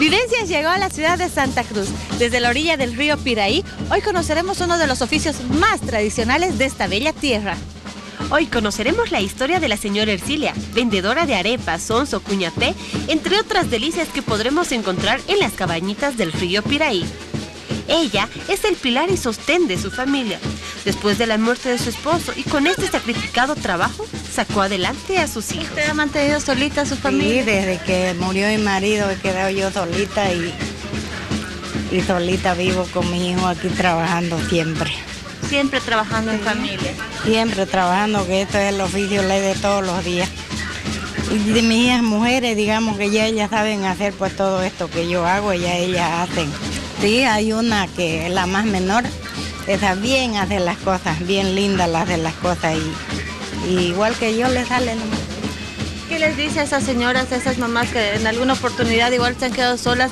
Vivencias llegó a la ciudad de Santa Cruz. Desde la orilla del río Piraí, hoy conoceremos uno de los oficios más tradicionales de esta bella tierra. Hoy conoceremos la historia de la señora Ercilia, vendedora de arepas, sonso, cuñapé, entre otras delicias que podremos encontrar en las cabañitas del río Piraí. Ella es el pilar y sostén de su familia. Después de la muerte de su esposo y con este sacrificado trabajo, sacó adelante a sus hijos. ¿Usted ha mantenido solita a su familia? Sí, desde que murió mi marido he quedado yo solita y solita vivo con mi hijo aquí trabajando siempre. Siempre trabajando en familia. Siempre trabajando, que esto es el oficio ley de todos los días. Y de mis hijas mujeres, digamos que ya ellas saben hacer pues todo esto que yo hago, ya ellas hacen. Sí, hay una que es la más menor, esa bien hace las cosas, bien linda las hace las cosas y igual que yo le sale nomás. ¿Qué les dice a esas señoras, a esas mamás que en alguna oportunidad igual se han quedado solas?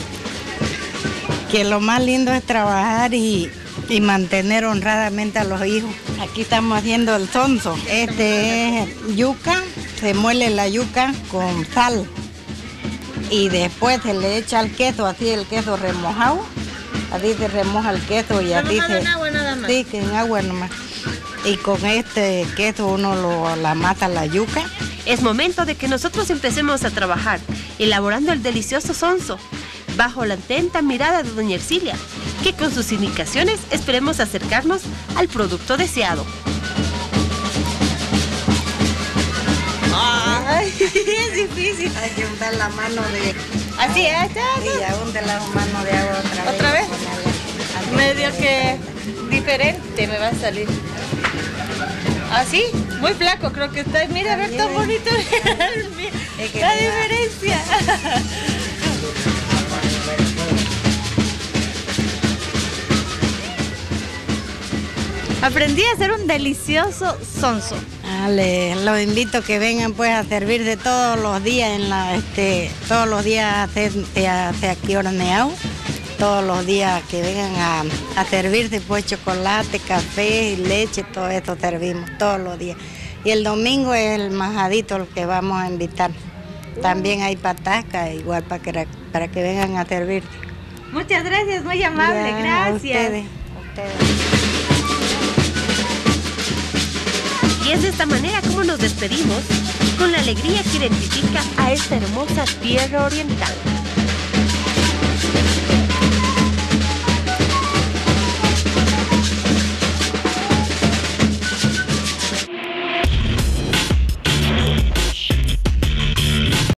Que lo más lindo es trabajar y mantener honradamente a los hijos. Aquí estamos haciendo el sonso. Este es yuca, se muele la yuca con sal y después se le echa el queso, así el queso remojado. Así se remoja el queso y así se... en agua nada más. Sí, que en agua nomás. Y con este queso uno la amasa la yuca. Es momento de que nosotros empecemos a trabajar, elaborando el delicioso sonso, bajo la atenta mirada de doña Ercilia, que con sus indicaciones esperemos acercarnos al producto deseado. Ay, es difícil. Hay que untar la mano de... Así, ahí está. Y ya unte la mano de agua otra vez. ¿Otra vez? Medio que diferente me va a salir. Así, muy flaco creo que está. Mira, a ver, tan bonito. La diferencia. Aprendí a hacer un delicioso sonso. Los invito a que vengan pues a servirse todos los días todos los días se hace aquí horneado. Todos los días que vengan a servirse pues chocolate, café y leche, todo esto servimos todos los días. Y el domingo es el majadito el que vamos a invitar. También hay patasca igual para que vengan a servirse. Muchas gracias, muy amable, Ya, gracias. A ustedes. Y es de esta manera como nos despedimos, con la alegría que identifica a esta hermosa tierra oriental.